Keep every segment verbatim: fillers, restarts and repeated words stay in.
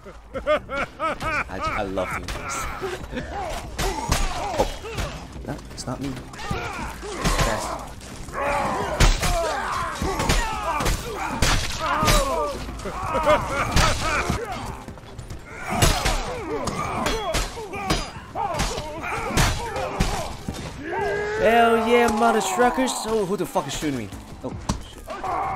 I, I love doing this. Oh, no, it's not me. Yes. Hell yeah, mother truckers! Oh, who the fuck is shooting me? Oh, shit.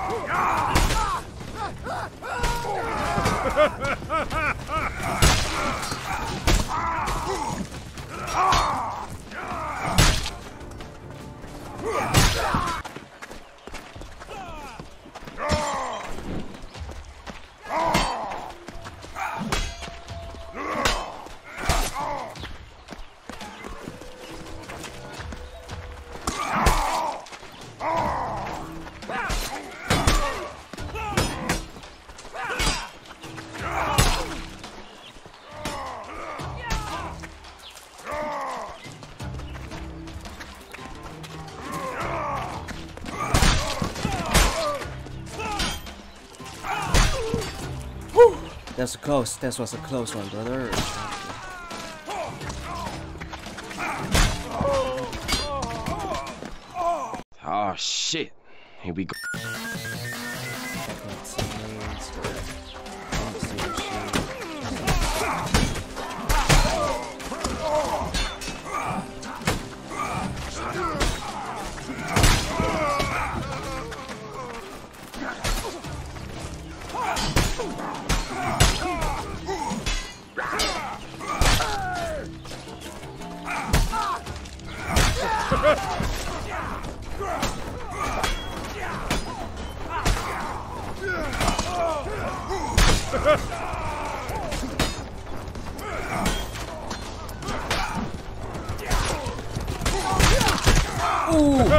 That's a close. That was a close one, brother. Oh shit! Here we go. Ooh.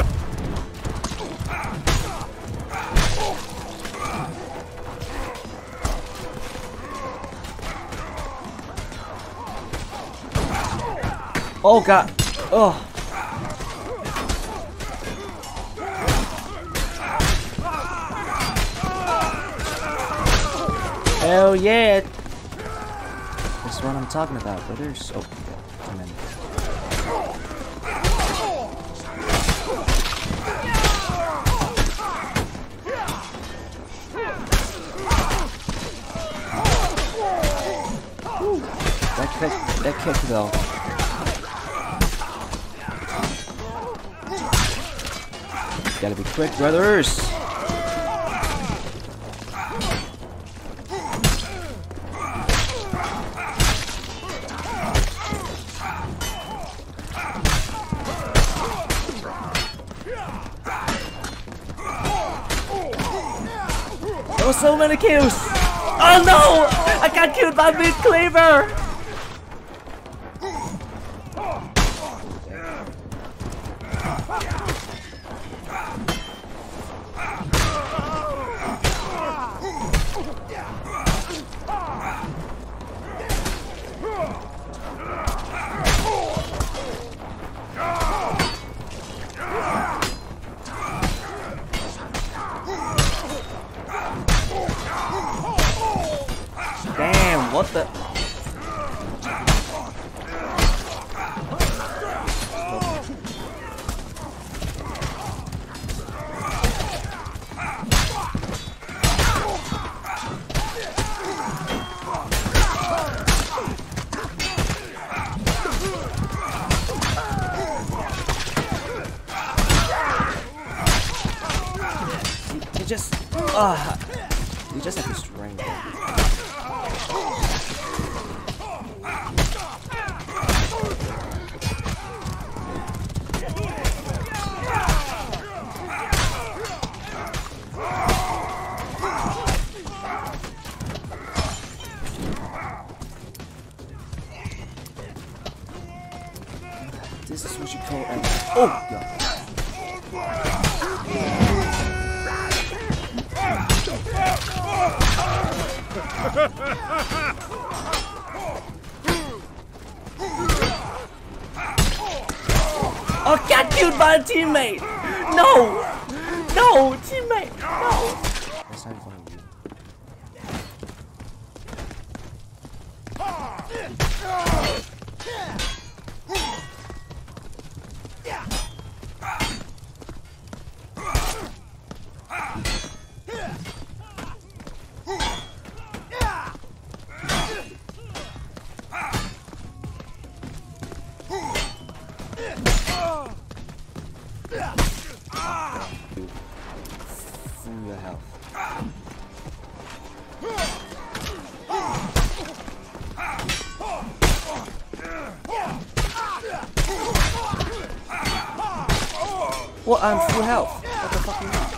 Oh god. Oh. Hell yeah. That's what I'm talking about, brothers. Oh, come in. That kick, that kick though. Gotta be quick, brothers. There were so many kills. Oh no! I got killed by mid cleaver. Damn, what the? You just, ah, uh, you just have to strangle. This is what you call an oh god. Oh, got killed by a teammate! No! No, teammate! No! That's not funny, dude. What? I'm full health. What the fuck is that?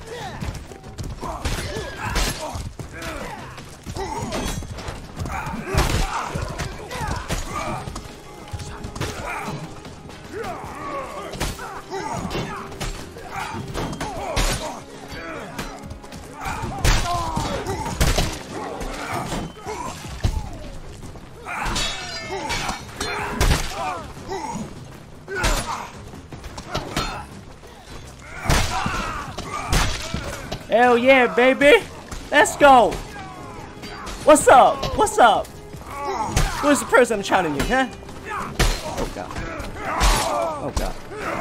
Hell yeah, baby! Let's go! What's up? What's up? Who's the person shouting you, huh? Oh god. Oh god.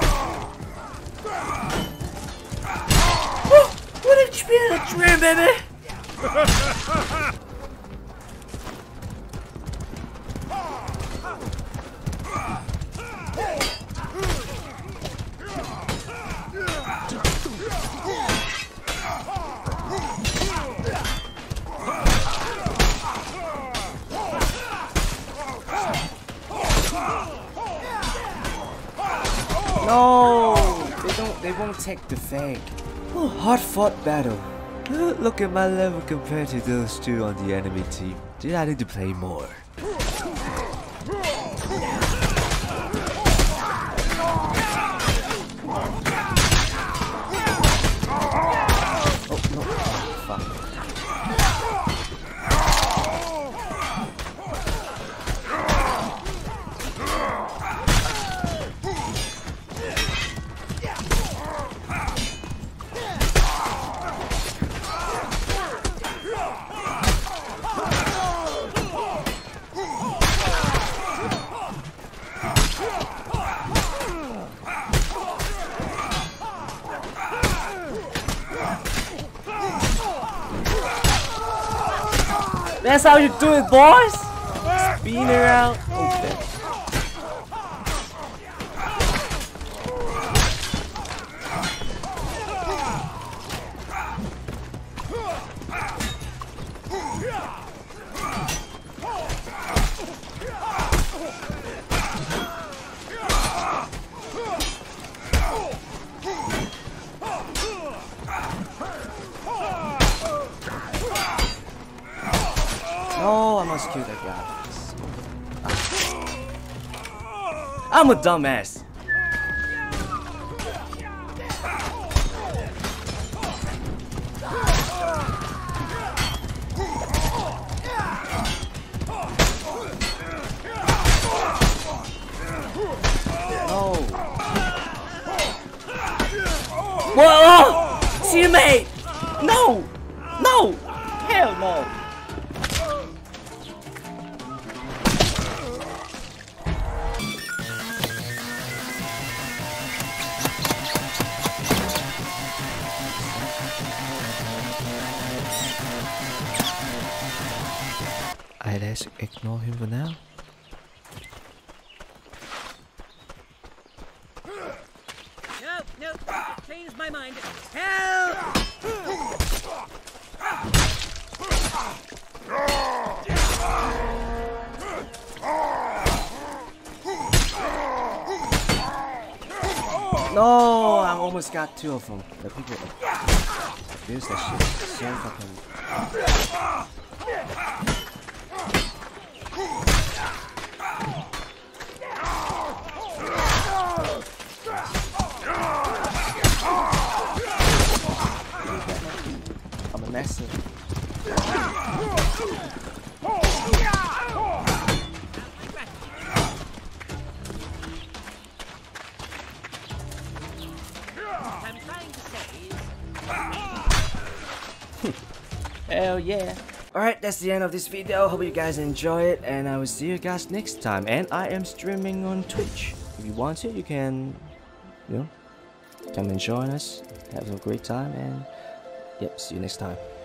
Oh, what did you be in a dream, baby? No, they don't. They won't take the fang. Oh, hard-fought battle. Uh, Look at my level compared to those two on the enemy team. Did I need to play more? That's how you do it, boys! Spin around. Okay. Oh, I must kill that guy. I'm a dumbass. No. Whoa! Teammate! No! No! Hell no! I let's ignore him for now. No, no, changed my mind. Help! No, I almost got two of them. The people abuse that shit so fucking. I'm a massive. I'm trying to say is... Hell yeah. Alright, that's the end of this video. Hope you guys enjoy it, and I will see you guys next time. And I am streaming on Twitch. If you want to, you can, you know, come and join us. Have a great time, and yep, see you next time.